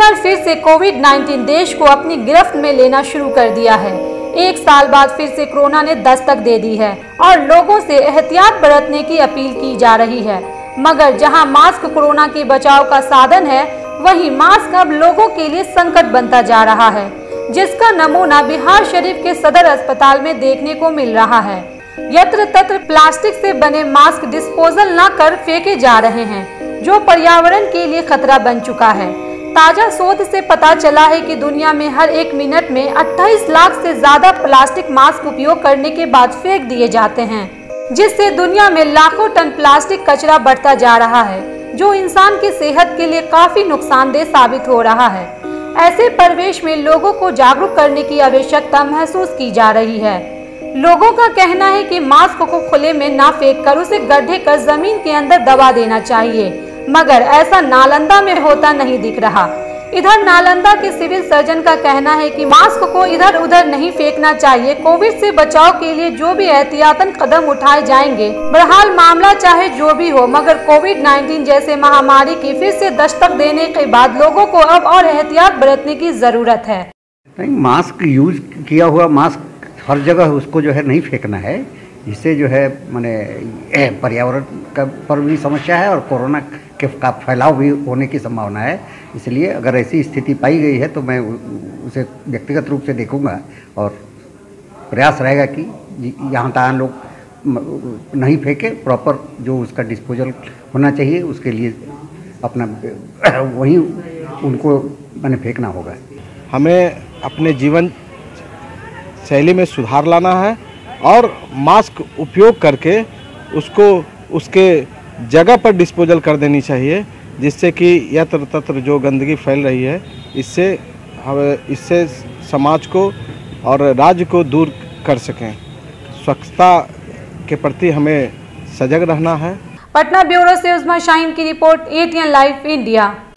बार फिर से कोविड-19 देश को अपनी गिरफ्त में लेना शुरू कर दिया है। एक साल बाद फिर से कोरोना ने दस्तक दे दी है और लोगों से एहतियात बरतने की अपील की जा रही है। मगर जहां मास्क कोरोना के बचाव का साधन है, वहीं मास्क अब लोगों के लिए संकट बनता जा रहा है, जिसका नमूना बिहार शरीफ के सदर अस्पताल में देखने को मिल रहा है। यत्र तत्र प्लास्टिक से बने मास्क डिस्पोजल न कर फेंके जा रहे हैं, जो पर्यावरण के लिए खतरा बन चुका है। ताजा शोध से पता चला है कि दुनिया में हर 1 मिनट में 28 लाख से ज्यादा प्लास्टिक मास्क उपयोग करने के बाद फेंक दिए जाते हैं, जिससे दुनिया में लाखों टन प्लास्टिक कचरा बढ़ता जा रहा है, जो इंसान की सेहत के लिए काफी नुकसानदेह साबित हो रहा है। ऐसे परिवेश में लोगों को जागरूक करने की आवश्यकता महसूस की जा रही है। लोगों का कहना है कि मास्क को खुले में ना फेंककर उसे गड्ढे कर जमीन के अंदर दबा देना चाहिए, मगर ऐसा नालंदा में होता नहीं दिख रहा। इधर नालंदा के सिविल सर्जन का कहना है कि मास्क को इधर उधर नहीं फेंकना चाहिए। कोविड से बचाव के लिए जो भी एहतियातन कदम उठाए जाएंगे, बहरहाल मामला चाहे जो भी हो, मगर कोविड-19 जैसे महामारी की फिर से दस्तक देने के बाद लोगों को अब और एहतियात बरतने की जरूरत है। मास्क यूज किया हुआ मास्क हर जगह उसको जो है नहीं फेंकना है, इससे जो है माने पर्यावरण का पर भी समस्या है और कोरोना के का फैलाव भी होने की संभावना है। इसलिए अगर ऐसी स्थिति पाई गई है तो मैं उसे व्यक्तिगत रूप से देखूंगा और प्रयास रहेगा कि यहाँ तहाँ लोग नहीं फेंके, प्रॉपर जो उसका डिस्पोजल होना चाहिए उसके लिए अपना वहीं उनको मैंने फेंकना होगा। हमें अपने जीवन शैली में सुधार लाना है और मास्क उपयोग करके उसको उसके जगह पर डिस्पोजल कर देनी चाहिए, जिससे कि यत्र तत्र जो गंदगी फैल रही है इससे समाज को और राज्य को दूर कर सकें। स्वच्छता के प्रति हमें सजग रहना है। पटना ब्यूरो से उस्मा शाहीन की रिपोर्ट, ATN लाइव इंडिया।